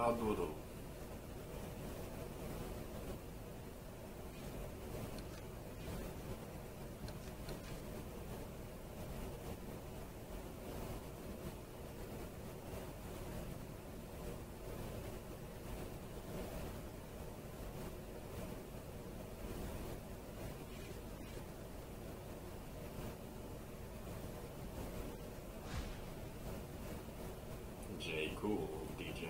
Adoro. J. Cool, DJ.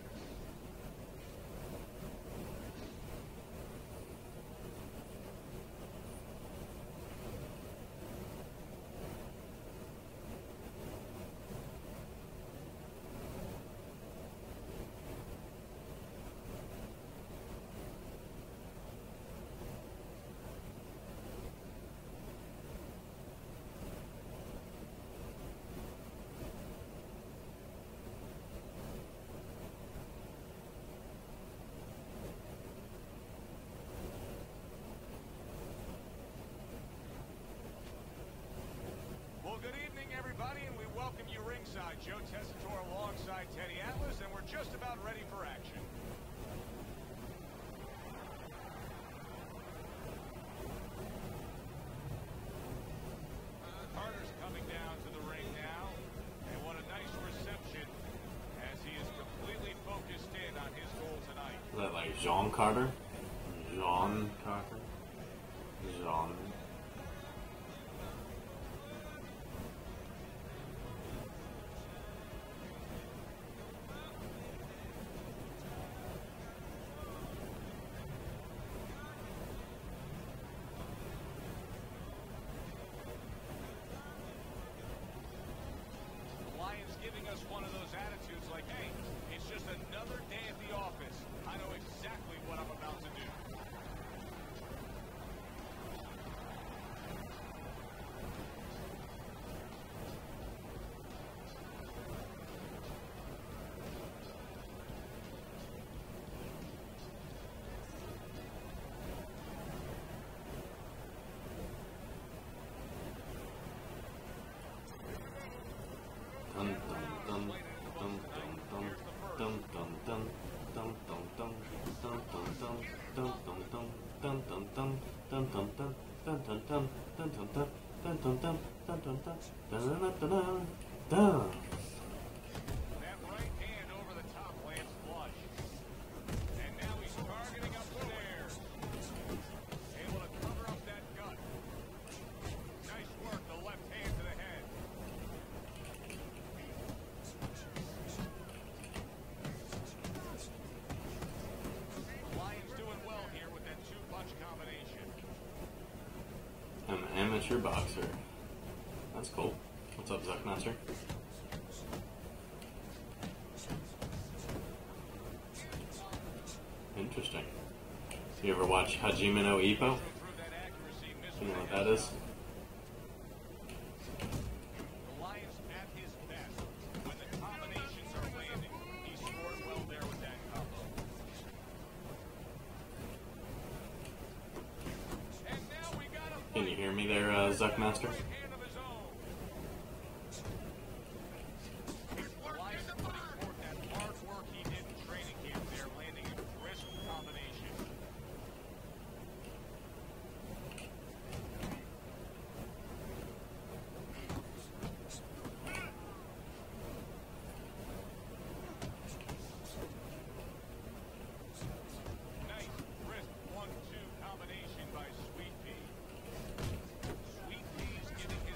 Good evening, everybody, and we welcome you ringside. Joe Tessitore alongside Teddy Atlas, and we're just about ready for action. Carter's coming down to the ring now, and what a nice reception as he is completely focused in on his goal tonight. Is that like Jean Carter? Jean Carter? Jean. Giving us one of those attitudes like, hey, it's just another day at the office. I know exactly what I'm about to do. That right hand over the top lands flush. And now he's targeting up the stairs. Able to cover up that gut. Nice work, the left hand to the head. Lions doing well here with that two-punch combination. I'm an amateur boxer. That's cool. What's up, Zuckmaster? Interesting. You ever watch Hajime no Ippo? You know what that is? The Lions at his best. When the combinations are landing, he scored well there with that combo. And now we got a Can you hear me there, Zuckmaster? right hand of his own. The Lions putting forth that hard work he did in training camp there, landing a crisp combination. Nice wrist 1-2 combination by Sweet Pea. Sweet Pea's giving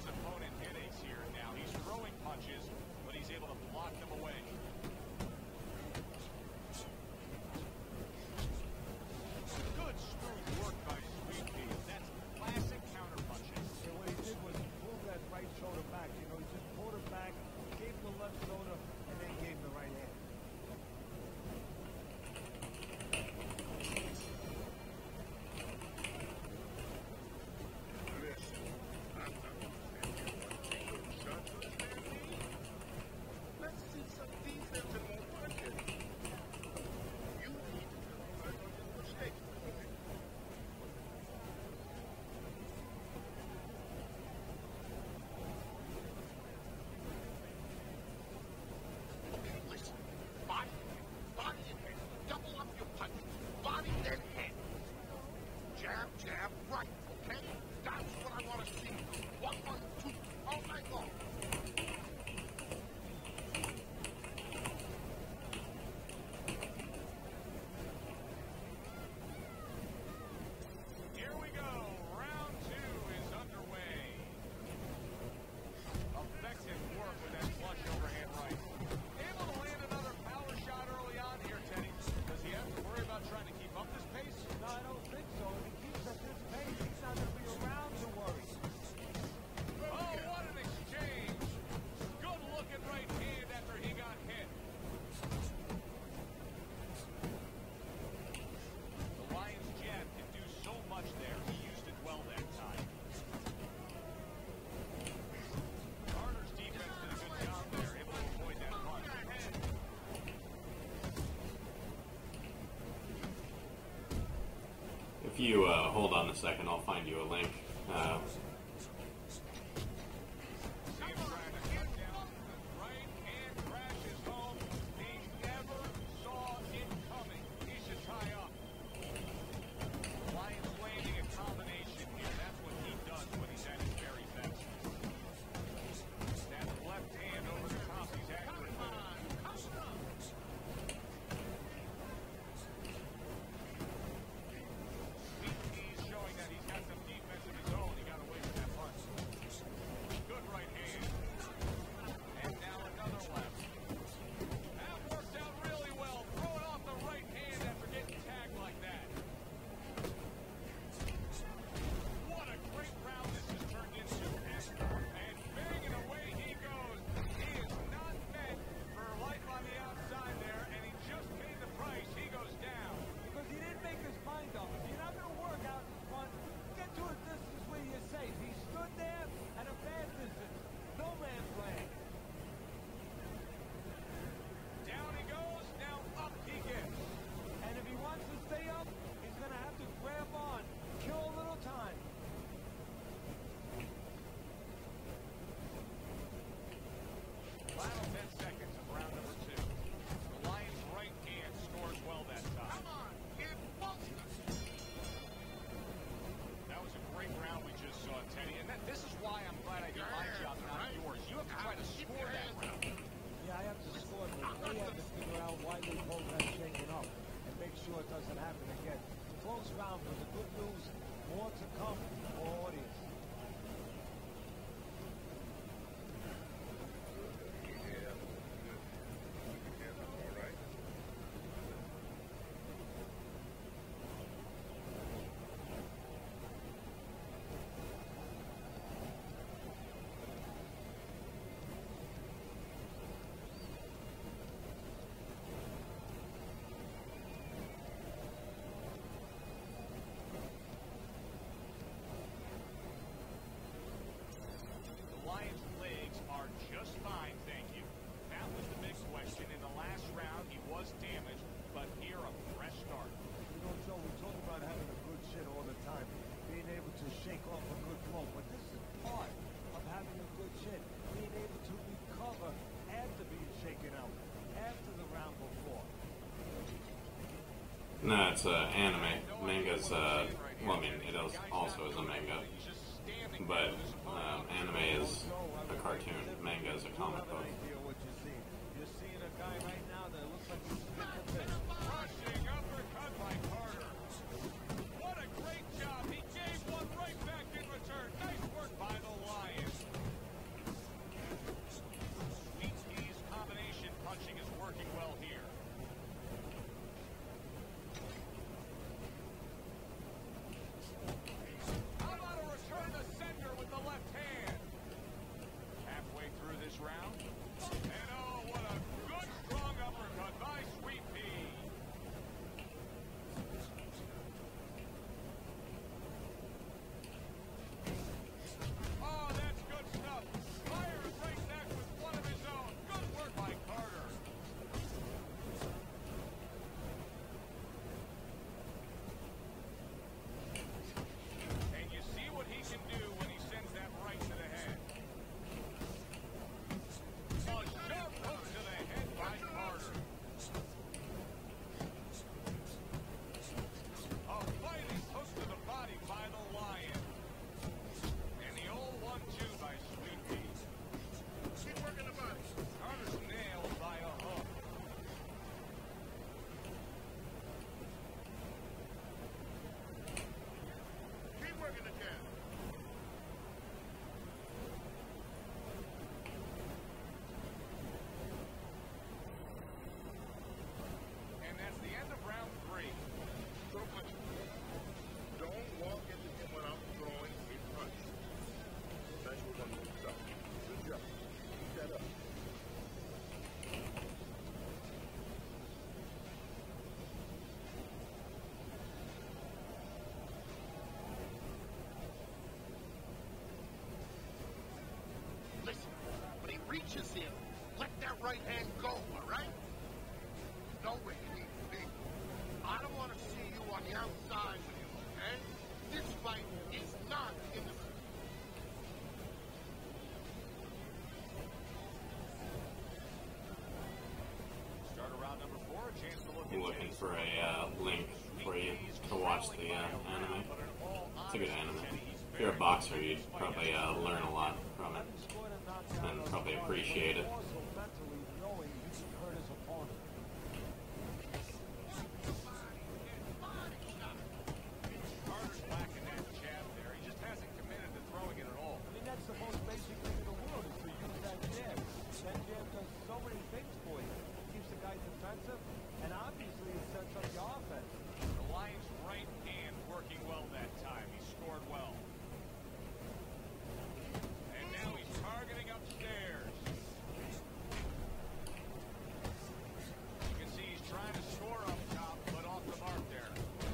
If you hold on a second, I'll find you a link. Right hand crashes home. He never saw it coming. He should tie up. Lions landing a combination here. That's what he does when he's at his very best. That left hand over the top. He's accurate. He's showing that he's got some defense of his own. He got away with that punch. Good right hand. And now another left. That worked out really well. Throwing off the right hand after getting tagged like that. What a great round this has turned into. And banging away he goes. He is not meant for life on the outside there, and he just paid the price. He goes down. Because he didn't make his mind up. If you're not going to work out in front, get to a distance where you're safe. He stood there at a bad distance. No man's land. Down he goes. Now up he gets. And if he wants to stay up, he's going to have to grab on. Kill a little time. Final 10 seconds of round number 2. The Lions' right hand scores well that time. Come on, get That was a great round we just saw, Teddy. And this is why I'm glad I did my job, not yours. You have to try to score that round. Yeah, I have to score, but they have to figure out why they both have shaken up and make sure it doesn't happen again. Close round, but the good news, more to come for audience. The Lions' legs are just fine, thank you. That was the big question. In the last round, he was damaged, but here a fresh start. You know, Joe, we talk about having a good shit all the time, being able to shake off a good blow, but this is part of having a good shit, being able to recover after being shaken out, after the round before. No, it's anime. Manga's, well, I mean, it also is a manga. He's just standing But there with his opponent. anime is a cartoon. Manga is a comic book. What you're seeing. You're seeing a guy right now that looks like he's sick of this. Rushing uppercut by Carter. What a great job. He gave one right back in return. Nice work by the Lions. Sweet Peas combination punching is working well here. How about a return to sender with the left chance to look at looking for a link for you to watch the anime. It's a good anime. If you're a boxer, you'd probably learn a lot from it and probably appreciate it. Also mentally knowing you can hurt his opponent. Carter's lacking that jab there. He just hasn't committed to throwing it at all. I mean, that's the most basic thing in the world is to use that jab. That jab does so many things for you. It keeps the guy defensive, and obviously it sets up the offense. The Lions' right hand working well that time. He scored well. And now he's targeting upstairs. You can see he's trying to score up top, but off the mark there.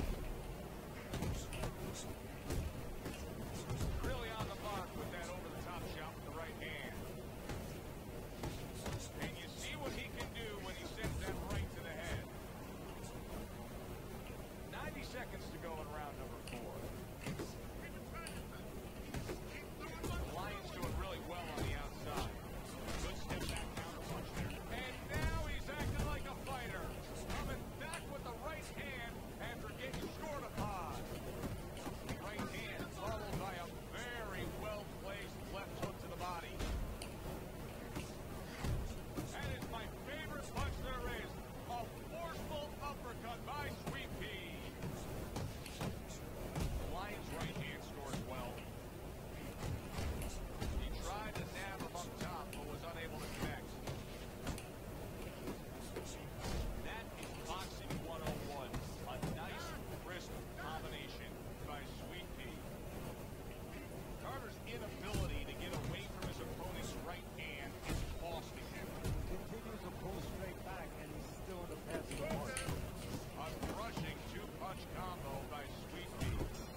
Really on the mark with that over-the-top shot with the right hand. And you see what he can do when he sends that right to the head. 90 seconds to go in round number 4. The Lions doing really well on the outside. Good step back counter punch there. And now he's acting like a fighter. Coming back with the right hand after getting scored upon. Right hand followed by a very well-placed left hook to the body. That is my favorite punch there is. A forceful uppercut by Sweet Pea. The Lions' right hand scores well. He tried to nab him up top, but was unable to connect. That is boxing 101. A nice, crisp combination by Sweet Pea. Carter's inability to get away from his opponent's right hand is costing him. Continues to pull straight back, and he's still in the path of the mark. A crushing two-punch combo by Sweet Pea.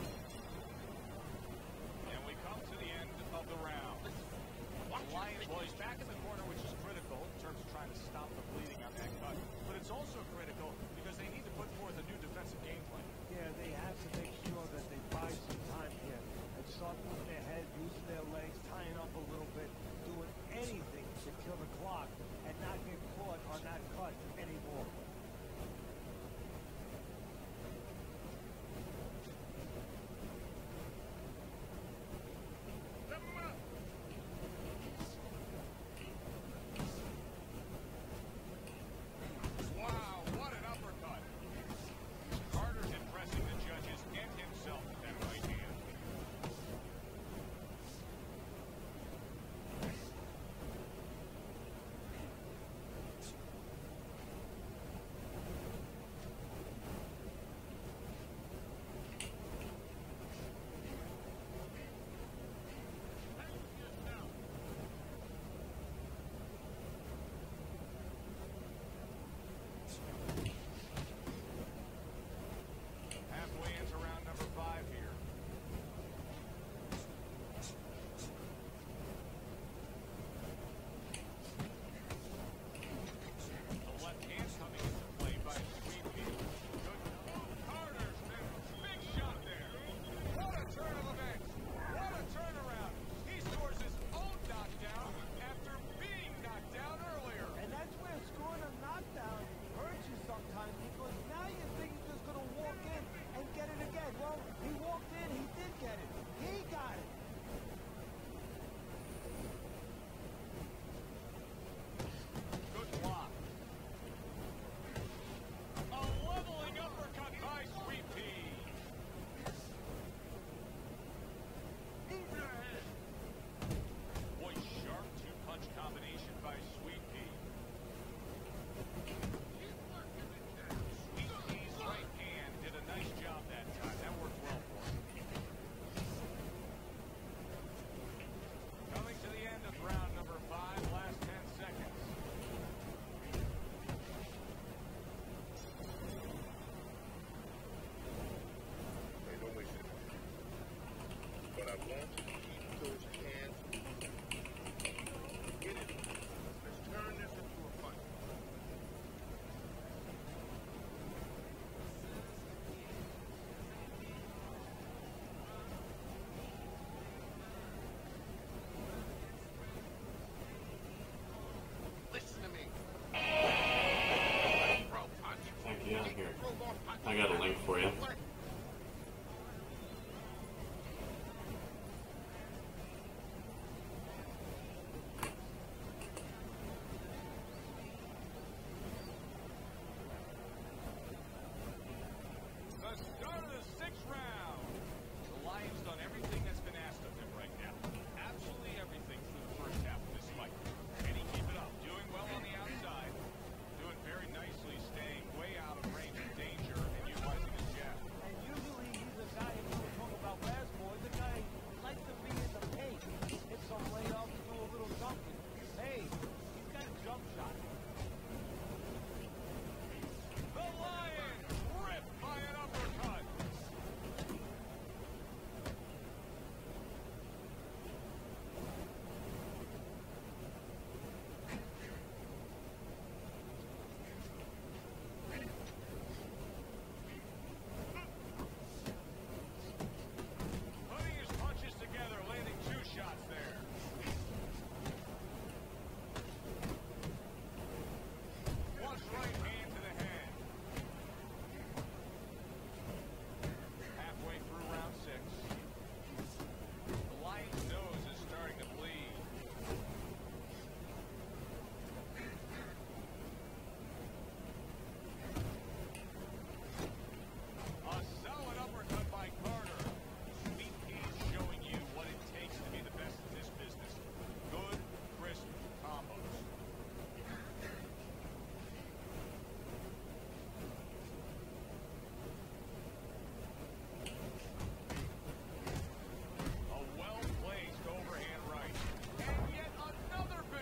And we come to the end of the round. The Lions, well, he's back in the corner, which is critical in terms of trying to stop the bleeding on that cut. But it's also critical because they need to put forth a new defensive game plan. Yeah, they have to make sure that they buy some time here and start moving their head, using their legs, tying up a little bit, doing anything to kill the clock and not get caught on that cut anymore. Wow, what an uppercut. Carter's impressing the judges and himself with that right hand. Halfway into round number 5 here. The left hand coming into play by Sweet Pea. Good. Carter's big shot there. What a turn of events. What a turnaround. He scores his own knockdown after being knocked down earlier. And that's where scoring a knockdown hurts you sometimes because now you think he's just going to walk in and get it again. Well, he walked in, he did get it. He got it. Good block. A leveling uppercut by Sweet Pea. Boy, sharp two-punch combination by Sweet Pea. Sweet Pea's right hand did a nice job that time. That worked well for him. Coming to the end of round number 5, last 10 seconds. Hey, don't waste it. But I want to keep those hands moving. Get it. Let's turn this into a fight. Listen to me. Bro, punch.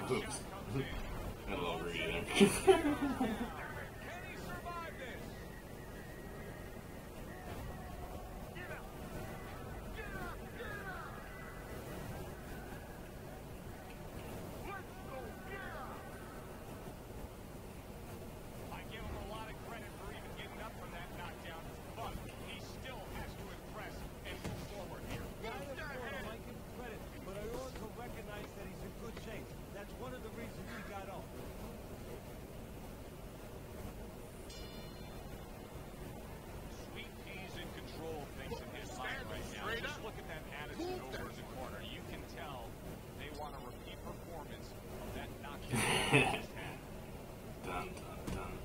Oops. Got a little greedy there. Can he survive this? I give him a lot of credit for even getting up from that knockdown, but he still has to impress and move forward here. I like him credit, but I also recognize that he's in good shape. That's one of the reasons he got off. Sweet Pea's in control of things in his mind right now. Just look at that attitude over in the corner. You can tell they want a repeat performance of that knockdown they just had. Dun, dun, dun.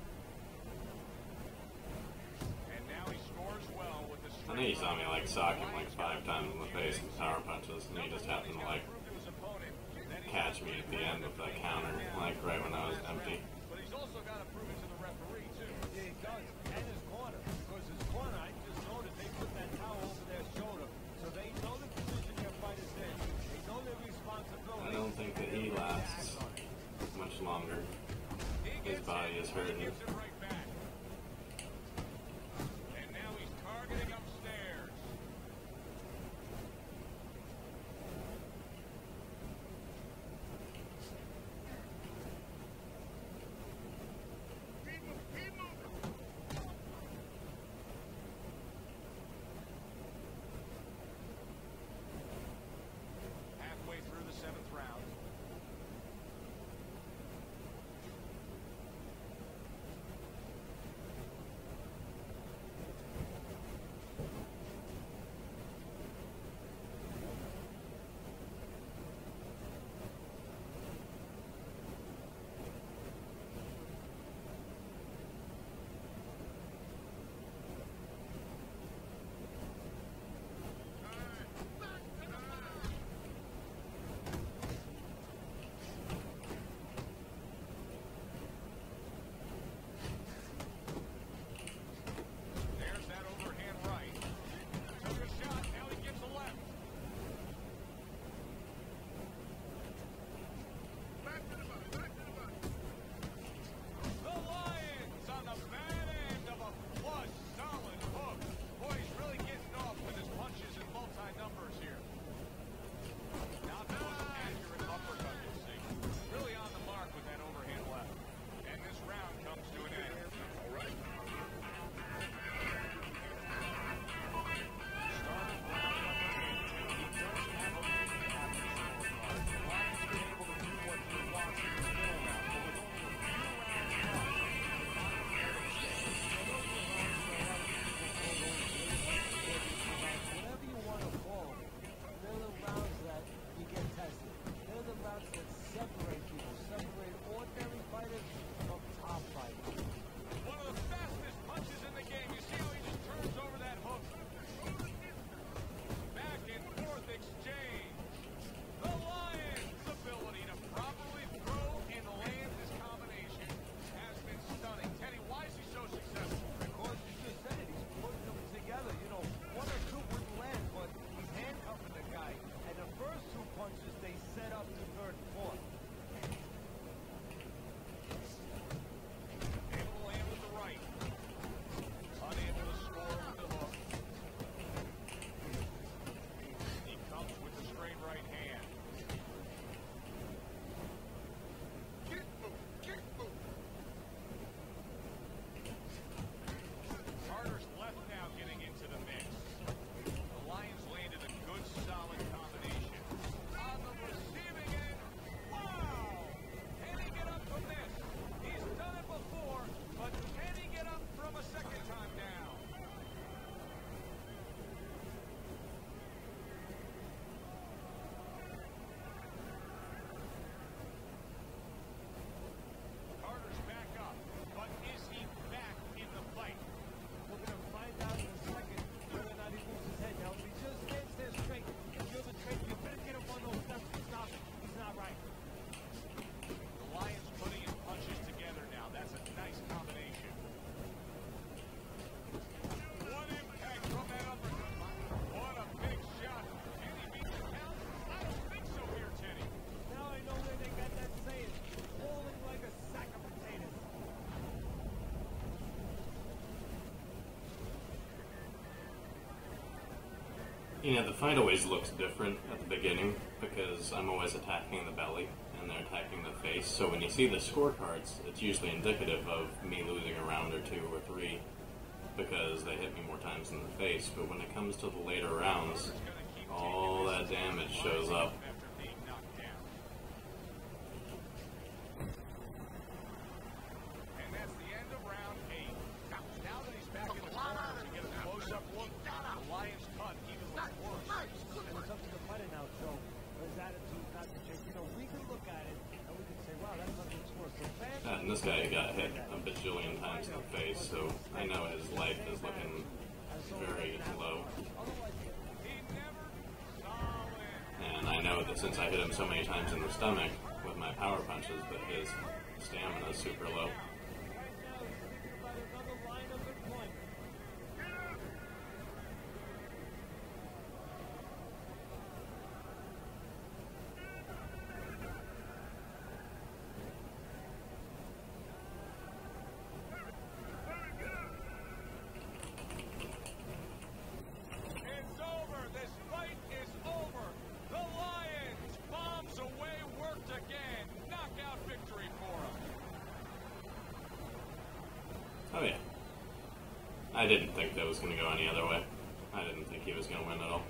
And now he scores well with the I think he saw me like sock him like 5 times in the face with power punches, and he just happened to like catch me at the end with that counter, like right when I was empty. But he's also got to prove it to the referee, too. Yeah, he does. And his corner. Because his corner, I just noticed they put that towel over their shoulder. So they know the position their fighter's in. They know their responsibility. I don't think that he lasts much longer. His body is hurting. Gives it right back. And now he's targeting upstairs. Keep moving. Halfway through the 7th round. Yeah, the fight always looks different at the beginning because I'm always attacking the belly and they're attacking the face. So when you see the scorecards, it's usually indicative of me losing a round or 2 or 3 because they hit me more times in the face. But when it comes to the later rounds, all that damage shows up. After being knocked down. And that's the end of round 8. Now that he's back in the corner, we get a close-up look. The Lions cut even looks worse. And it's up to the fighter now, Joe. His attitude not to change. You know, we can look at it and we can say, wow, that's not much worse. The fans And this guy got hit a bajillion times in the face, so I know his life is looking very low. He never saw it. And I know that since I hit him so many times in the stomach with my power punches, that his stamina is super low. right now is thinking about another line of employment. It's over. This fight is over. The Lions bombs away, worked again. Knockout victory for him. Oh yeah. I didn't think that was going to go any other way. I didn't think he was going to win at all.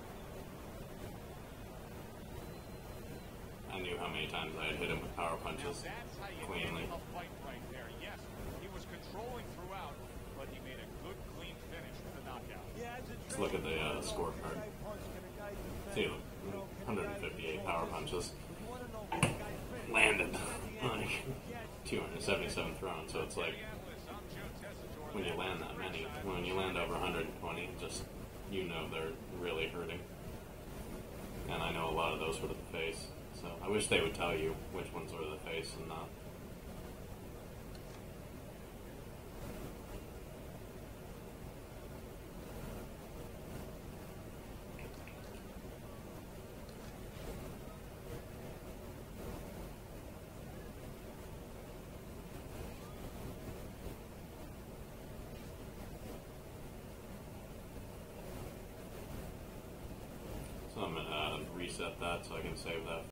I knew how many times I had hit him with power Now punches that's how you cleanly. end a fight right there. Yes, he was controlling throughout, but he made a good, clean finish with the knockout. Yeah, as a Let's look at the scorecard. See, 158 power punches. Landed like 277 thrown, so it's like I'm Joe Tessitore. when you land that many, when you land over 120, just you know they're really hurting. And I know a lot of those were to the face, so I wish they would tell you which ones were to the face and not. So I'm gonna reset that so I can save that